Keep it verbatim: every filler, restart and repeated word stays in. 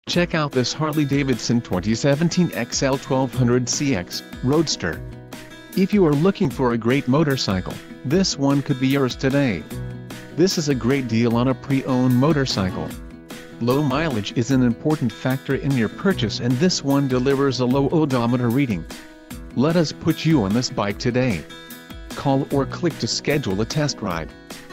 Check out this Harley-Davidson twenty seventeen X L twelve hundred C X Roadster. If you are looking for a great motorcycle, this one could be yours today. This is a great deal on a pre-owned motorcycle. Low mileage is an important factor in your purchase, and this one delivers a low odometer reading. Let us put you on this bike today. Call or click to schedule a test ride.